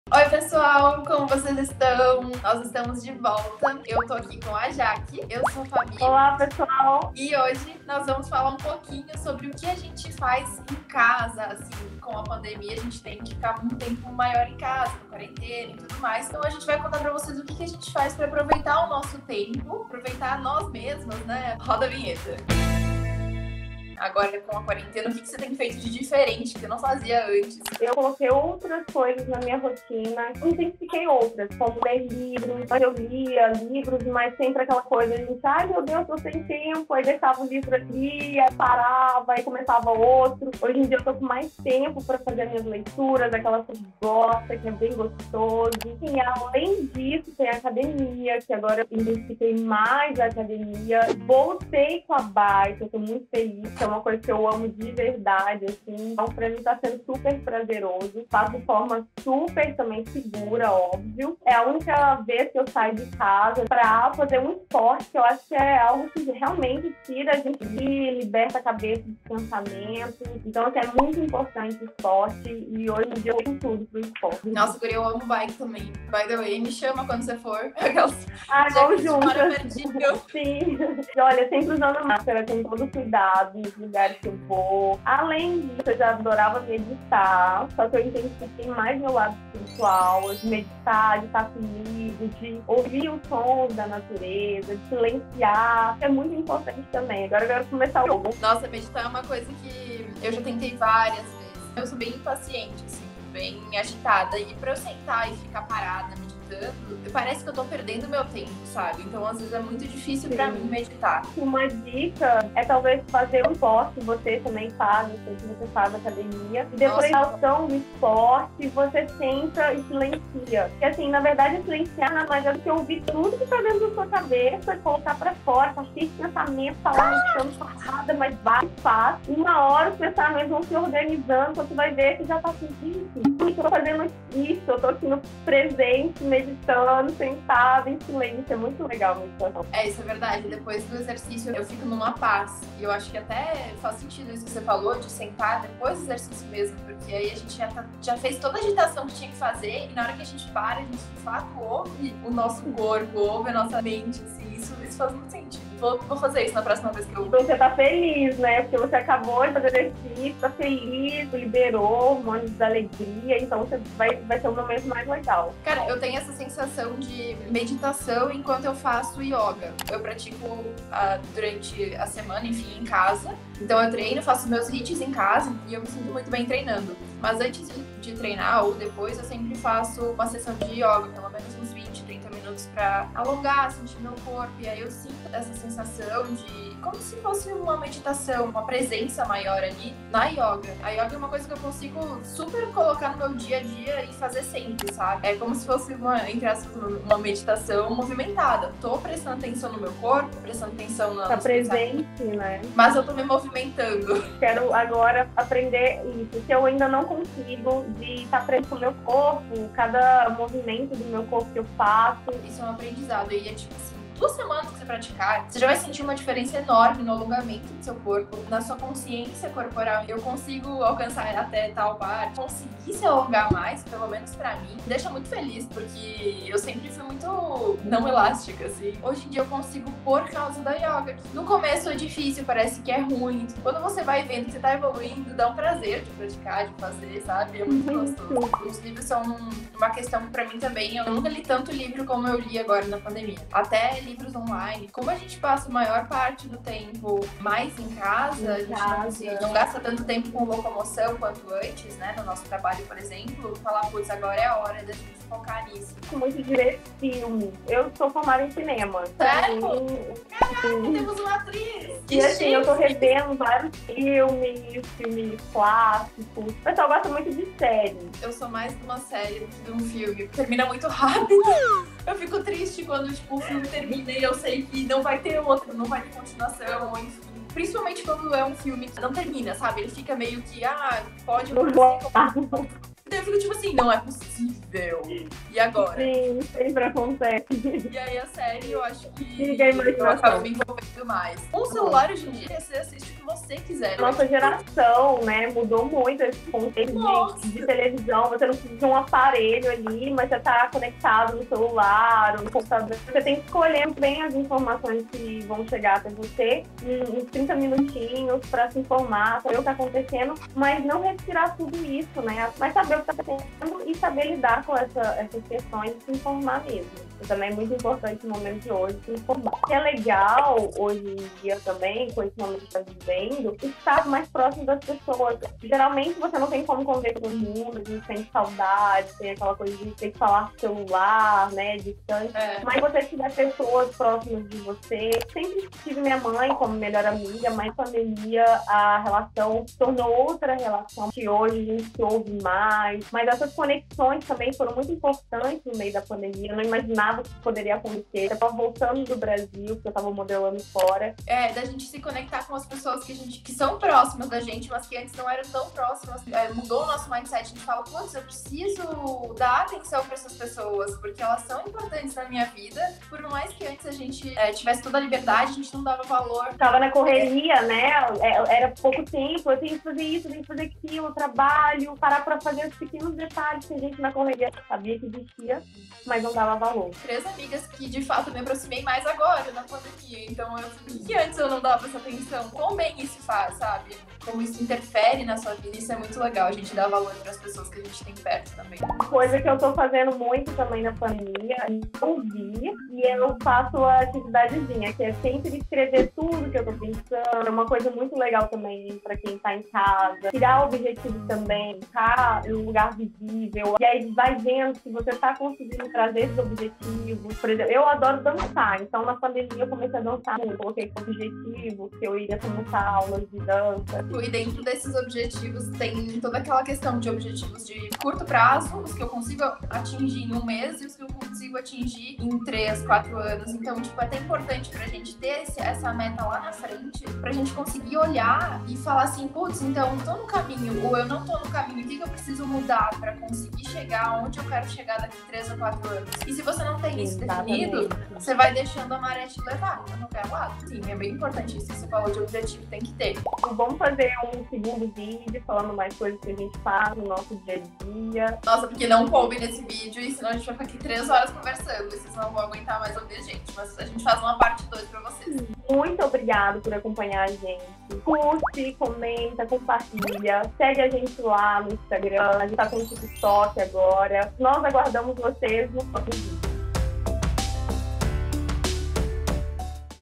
Oi, pessoal, como vocês estão? Nós estamos de volta. Eu tô aqui com a Jaque, eu sou a Fabi. Olá, pessoal! E hoje nós vamos falar um pouquinho sobre o que a gente faz em casa, assim, com a pandemia. A gente tem que ficar um tempo maior em casa, na quarentena e tudo mais. Então a gente vai contar pra vocês o que a gente faz pra aproveitar o nosso tempo, aproveitar nós mesmas, né? Roda a vinheta. Agora, com a quarentena, o que você tem feito de diferente que você não fazia antes? Eu coloquei outras coisas na minha rotina, intensifiquei outras, como ler livros. Eu lia livros, mas sempre aquela coisa, a gente, ai meu Deus, tô sem tempo, aí deixava o livro aqui, aí parava, aí começava outro. Hoje em dia eu tô com mais tempo para fazer minhas leituras, aquela coisa que gosta, que é bem gostoso. E além disso, tem a academia, que agora eu intensifiquei mais a academia. Voltei com a bike, eu tô muito feliz, é uma coisa que eu amo de verdade, assim. Então, pra mim tá sendo super prazeroso. Faço de forma super também segura, óbvio. É a única vez que eu saio de casa pra fazer um esporte, que eu acho que é algo que realmente tira a gente, liberta a cabeça dos pensamentos. Então, assim, é muito importante o esporte e hoje em dia eu tenho tudo pro esporte. Nossa, Guri, eu amo bike também. By the way, me chama quando você for. Vamos juntas. Pertinho. Sim. E olha, sempre usando máscara, com todo cuidado nos lugares que eu vou. Além disso, eu já adorava meditar, só que eu intensifiquei mais meu lado espiritual, de meditar, de estar comigo, de ouvir os sons da natureza, de silenciar. É muito importante também. Agora eu quero começar o jogo. Nossa, meditar é uma coisa que eu já tentei várias vezes. Eu sou bem impaciente, assim, bem agitada. E pra eu sentar e ficar parada, meditando, parece que eu tô perdendo meu tempo, sabe? Então, às vezes, é muito difícil pra mim meditar. Uma dica é talvez fazer um esporte, você também faz, eu sei que você faz academia. E depois da ação do esporte, você senta e silencia. Porque assim, na verdade, silenciar nada mais é do que ouvir tudo que tá dentro da sua cabeça, colocar pra fora, tá cheio de pensamento, tá lá mexendo parada, mas vai, faz. Uma hora os pensamentos vão se organizando, quando você vai ver que já tá assim, eu tô fazendo isso, eu tô aqui no presente, meditando, sentada, em silêncio. É muito legal a meditação. É, isso é verdade. Depois do exercício, eu fico numa paz. E eu acho que até faz sentido isso que você falou, de sentar depois do exercício mesmo, porque aí a gente já fez toda a agitação que tinha que fazer, e na hora que a gente para, a gente de fato ouve o nosso corpo, ouve a nossa mente, assim. Isso faz muito sentido. Vou fazer isso na próxima vez que eu... Então você tá feliz, né? Porque você acabou de fazer exercício, tá feliz, liberou hormônios da alegria, então você vai ser um momento mais legal. Cara, eu tenho essa sensação de meditação enquanto eu faço yoga. Eu pratico durante a semana, enfim, em casa. Então eu treino, faço meus hits em casa e eu me sinto muito bem treinando. Mas antes de treinar ou depois, eu sempre faço uma sessão de yoga, pelo menos uns 20, 30 minutos pra alongar, sentir meu corpo. E aí eu sinto essa sensação de como se fosse uma meditação, uma presença maior ali na yoga. A yoga é uma coisa que eu consigo super colocar no meu dia a dia e fazer sempre, sabe? É como se fosse entre aspas, uma meditação movimentada. Tô prestando atenção no meu corpo, prestando atenção Tá presente, né? Mas eu tô me movimentando. Quero agora aprender isso. Se eu ainda não consigo de estar presente com o meu corpo, cada movimento do meu corpo que eu faço. Isso é um aprendizado. E é tipo assim, 2 semanas que você praticar, você já vai sentir uma diferença enorme no alongamento do seu corpo, na sua consciência corporal. Eu consigo alcançar até tal parte, conseguir se alongar mais, pelo menos pra mim, me deixa muito feliz, porque eu sempre fui muito não elástica, assim. Hoje em dia eu consigo por causa da yoga. No começo é difícil, parece que é ruim. Quando você vai vendo que você tá evoluindo, dá um prazer de praticar, de fazer, sabe? É muito gostoso. Os livros são uma questão pra mim também. Eu nunca li tanto livro como eu li agora na pandemia. Até livros online. Como a gente passa a maior parte do tempo mais em casa, a gente não gasta tanto tempo com locomoção quanto antes, né? No nosso trabalho, por exemplo, falar, putz, agora é a hora da gente focar nisso. Muito de ver filme. Eu sou formada em cinema. Sério? Caraca, temos uma atriz! E assim, eu tô revendo vários filmes clássicos. O pessoal gosta muito de série. Eu sou mais de uma série do que de um filme. Termina muito rápido. Eu fico triste quando, tipo, o filme termina e eu sei que não vai ter outro, não vai ter continuação, enfim. Principalmente quando é um filme que não termina, sabe? Ele fica meio que, pode acontecer. Eu fico tipo assim, não é possível. E agora? Sim, sempre acontece. E aí a série, eu acho que eu acabo me envolvendo mais. Com o celular, hoje em dia, você assiste que você quiser. Nossa geração, né, mudou muito esse conceito de televisão. Você não precisa de um aparelho ali, mas você tá conectado no celular ou no computador. Você tem que escolher bem as informações que vão chegar até você em uns 30 minutinhos para se informar, saber o que tá acontecendo, mas não respirar tudo isso, né? Mas saber o que tá acontecendo e saber lidar com essas questões e se informar mesmo. E também é muito importante no momento de hoje se informar. O que é legal hoje em dia também, com esse momento que está vivendo, estar mais próximo das pessoas. Geralmente você não tem como conviver com todo mundo, a gente sente saudade, tem aquela coisa de ter que falar no celular, né, distante. Mas se você tiver pessoas próximas de você, sempre tive minha mãe como melhor amiga, mas pandemia a relação se tornou outra relação, que hoje a gente se ouve mais. Mas essas conexões também foram muito importantes no meio da pandemia. Eu não imaginava que isso poderia acontecer. Eu estava voltando do Brasil, porque eu estava modelando fora. Da gente se conectar com as pessoas que são próximas da gente, mas que antes não eram tão próximas. Mudou o nosso mindset. A gente fala, putz, eu preciso dar atenção para essas pessoas, porque elas são importantes na minha vida. Por mais que antes a gente tivesse toda a liberdade, a gente não dava valor. Tava na correria, né? Era pouco tempo, eu tenho que fazer isso, eu tenho que fazer aquilo, trabalho, parar para fazer os pequenos detalhes que a gente na correria sabia que existia, mas não dava valor. 3 amigas que de fato me aproximei mais agora na pandemia, então por que antes eu não dava essa atenção? Quão bem isso faz, sabe? Como isso interfere na sua vida, isso é muito legal, a gente dá valor para as pessoas que a gente tem perto também. Coisa que eu tô fazendo muito também na pandemia, ouvir, e eu faço a atividadezinha, que é sempre escrever tudo que eu tô pensando. É uma coisa muito legal também para quem tá em casa. Criar objetivos também, ficar em um lugar visível. E aí vai vendo se você tá conseguindo trazer esses objetivos. Por exemplo, eu adoro dançar, então na pandemia eu comecei a dançar muito. Coloquei como objetivo que eu iria começar aulas de dança. E dentro desses objetivos tem toda aquela questão de objetivos de curto prazo, os que eu consigo atingir em 1 mês e os que eu consigo atingir em 3, 4 anos. Então, tipo, é até importante pra gente ter essa meta lá na frente, pra gente conseguir olhar e falar assim, putz, então tô no caminho, ou eu não tô no caminho, o que eu preciso mudar pra conseguir chegar onde eu quero chegar daqui 3 ou 4 anos? E se você não tem isso definido, você vai deixando a maré te levar pra qualquer lado. Sim, é bem importante isso que você falou de objetivo, tem que ter. Vamos fazer um segundo vídeo falando mais coisas que a gente faz no nosso dia a dia. Nossa, porque não coube nesse vídeo, e senão a gente vai ficar aqui 3 horas conversando, e vocês não vão aguentar mais ouvir a gente, mas a gente faz uma parte 2 pra vocês. Muito obrigada por acompanhar a gente. Curte, comenta, compartilha. Segue a gente lá no Instagram. A gente tá com o TikTok agora. Nós aguardamos vocês no próximo vídeo.